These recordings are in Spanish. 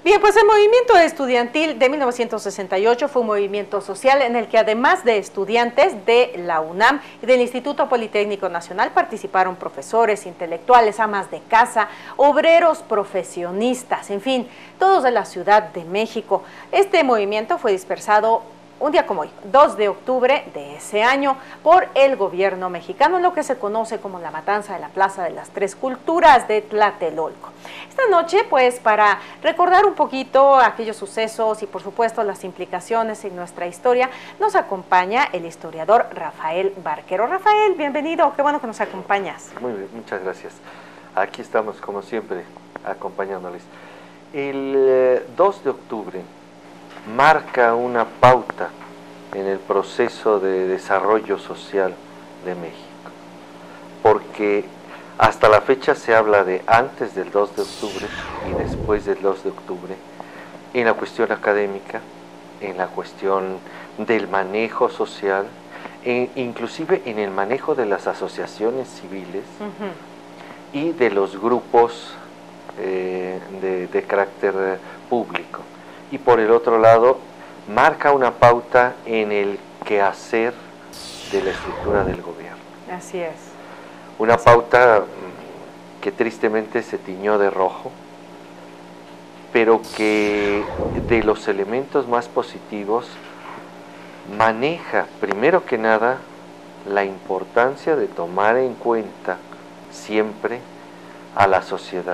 Bien, pues el movimiento estudiantil de 1968 fue un movimiento social en el que además de estudiantes de la UNAM y del Instituto Politécnico Nacional participaron profesores, intelectuales, amas de casa, obreros, profesionistas, en fin, todos de la Ciudad de México. Este movimiento fue dispersado un día como hoy, 2 de octubre de ese año, por el gobierno mexicano, en lo que se conoce como la matanza de la Plaza de las Tres Culturas de Tlatelolco. Esta noche, pues, para recordar un poquito aquellos sucesos y, por supuesto, las implicaciones en nuestra historia, nos acompaña el historiador Rafael Barquero. Rafael, bienvenido, qué bueno que nos acompañas. Muy bien, muchas gracias. Aquí estamos, como siempre, acompañándoles. El 2 de octubre marca una pauta en el proceso de desarrollo social de México, porque hasta la fecha se habla de antes del 2 de octubre y después del 2 de octubre, en la cuestión académica, en la cuestión del manejo social, inclusive en el manejo de las asociaciones civiles y de los grupos de carácter público. Y por el otro lado, marca una pauta en el quehacer de la estructura del gobierno. Así es. Una pauta que tristemente se tiñó de rojo, pero que de los elementos más positivos maneja, primero que nada, la importancia de tomar en cuenta siempre a la sociedad.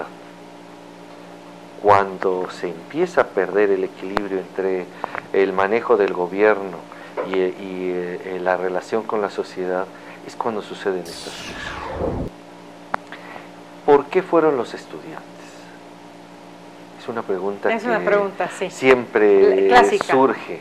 Cuando se empieza a perder el equilibrio entre el manejo del gobierno y la relación con la sociedad, es cuando suceden estas cosas. ¿Por qué fueron los estudiantes? Es una pregunta sí, siempre surge.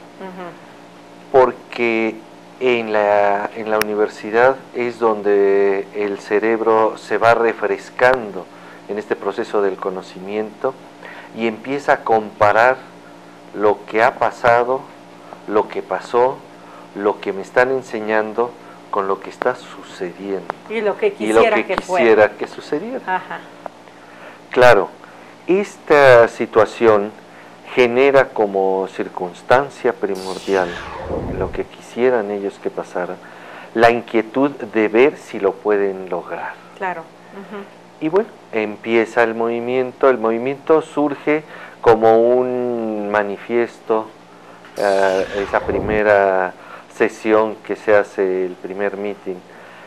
Porque en la universidad es donde el cerebro se va refrescando en este proceso del conocimiento y empieza a comparar lo que ha pasado, lo que pasó, lo que me están enseñando con lo que está sucediendo. Y lo que quisiera que sucediera. Ajá. Claro, esta situación genera como circunstancia primordial, lo que quisieran ellos que pasara, la inquietud de ver si lo pueden lograr. Claro. Y bueno, empieza el movimiento surge como un manifiesto, esa primera sesión que se hace, el primer meeting,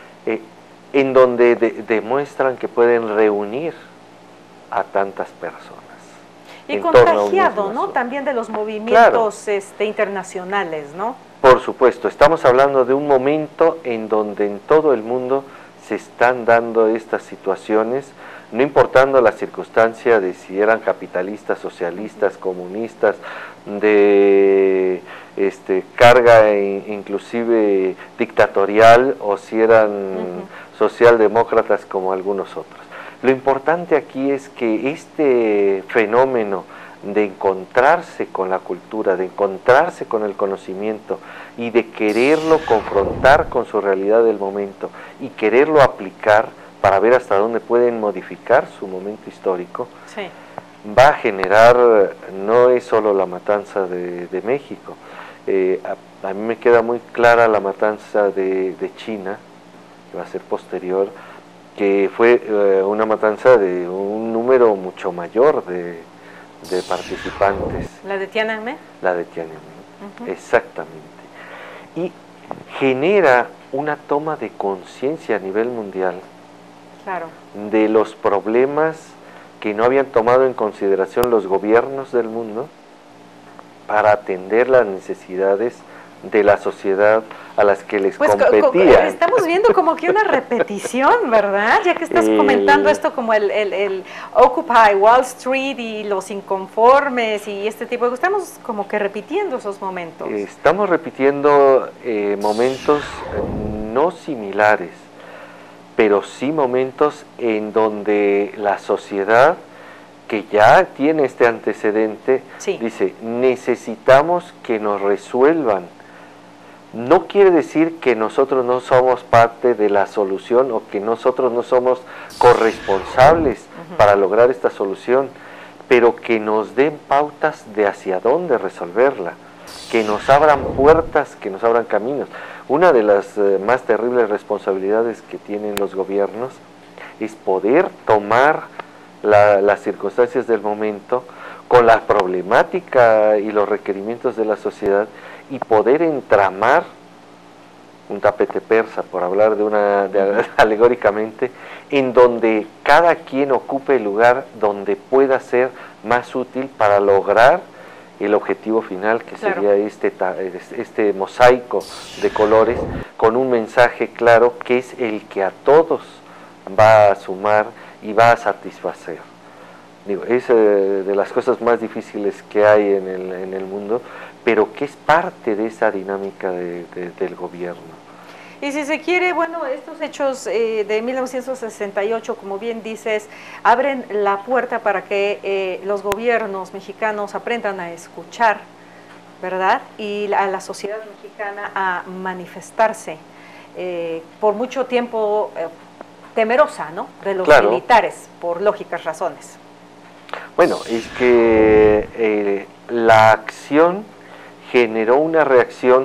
en donde demuestran que pueden reunir a tantas personas. Y contagiado, ¿no? También de los movimientos internacionales, ¿no? Por supuesto, estamos hablando de un momento en donde en todo el mundo se están dando estas situaciones, no importando la circunstancia de si eran capitalistas, socialistas, comunistas, de carga inclusive dictatorial, o si eran socialdemócratas como algunos otros. Lo importante aquí es que este fenómeno de encontrarse con la cultura, de encontrarse con el conocimiento y de quererlo confrontar con su realidad del momento y quererlo aplicar para ver hasta dónde pueden modificar su momento histórico, va a generar, no es solo la matanza de México, a mí me queda muy clara la matanza de China, que va a ser posterior, que fue una matanza de un número mucho mayor de participantes. ¿La de Tiananmen? La de Tiananmen, exactamente. Y genera una toma de conciencia a nivel mundial de los problemas que no habían tomado en consideración los gobiernos del mundo para atender las necesidades de la sociedad a las que les competía. Estamos viendo como que una repetición, ¿verdad? Ya que estás comentando esto como el Occupy Wall Street y los inconformes y este tipo de cosas, estamos como que repitiendo esos momentos. Estamos repitiendo momentos no similares, pero sí momentos en donde la sociedad, que ya tiene este antecedente, dice, necesitamos que nos resuelvan. No quiere decir que nosotros no somos parte de la solución o que nosotros no somos corresponsables para lograr esta solución, pero que nos den pautas de hacia dónde resolverla, que nos abran puertas, que nos abran caminos. Una de las más terribles responsabilidades que tienen los gobiernos es poder tomar las circunstancias del momento con la problemática y los requerimientos de la sociedad y poder entramar un tapete persa, por hablar alegóricamente, en donde cada quien ocupe el lugar donde pueda ser más útil para lograr el objetivo final, que sería este mosaico de colores con un mensaje claro que es el que a todos va a sumar y va a satisfacer. Digo, es de las cosas más difíciles que hay en el mundo, pero que es parte de esa dinámica del gobierno. Y si se quiere, bueno, estos hechos de 1968, como bien dices, abren la puerta para que los gobiernos mexicanos aprendan a escuchar, ¿verdad? Y a la sociedad mexicana a manifestarse por mucho tiempo temerosa, ¿no?, de los militares, por lógicas razones. Bueno, es que la acción generó una reacción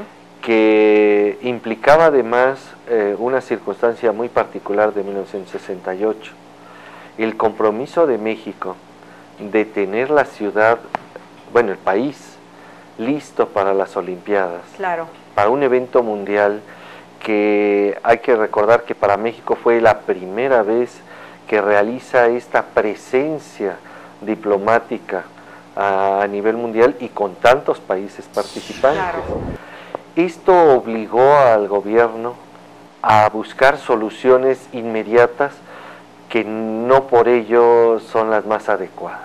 que implicaba además una circunstancia muy particular de 1968, el compromiso de México de tener la ciudad, bueno, el país, listo para las Olimpiadas, para un evento mundial que hay que recordar que para México fue la primera vez que realiza esta presencia diplomática a nivel mundial y con tantos países participantes. Esto obligó al gobierno a buscar soluciones inmediatas que no por ello son las más adecuadas.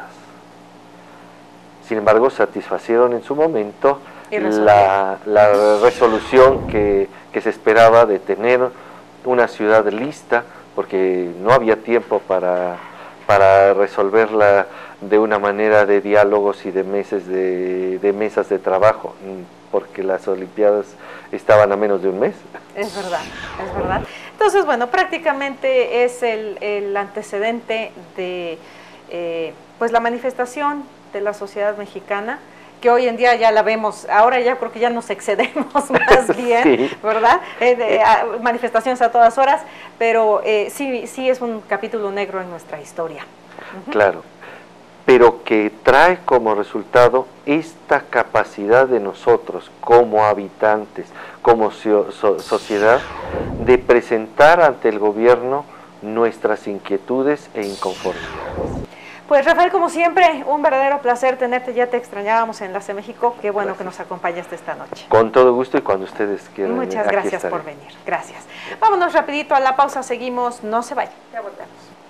Sin embargo, satisfacieron en su momento la resolución que se esperaba de tener una ciudad lista, porque no había tiempo para resolverla de una manera de diálogos y de mesas de trabajo, porque las Olimpiadas estaban a menos de un mes. Es verdad, es verdad. Entonces, bueno, prácticamente es el antecedente de pues la manifestación de la sociedad mexicana, que hoy en día ya la vemos, ahora ya creo que ya nos excedemos más bien, sí, ¿verdad? Manifestaciones a todas horas, pero sí es un capítulo negro en nuestra historia. Claro, pero que trae como resultado esta capacidad de nosotros como habitantes, como sociedad, de presentar ante el gobierno nuestras inquietudes e inconformidades. Pues Rafael, como siempre, un verdadero placer tenerte, ya te extrañábamos en Enlace México, qué bueno que nos acompañaste esta noche. Con todo gusto y cuando ustedes quieran. Muchas gracias por venir, gracias. Vámonos rapidito a la pausa, seguimos, no se vayan, ya volvemos.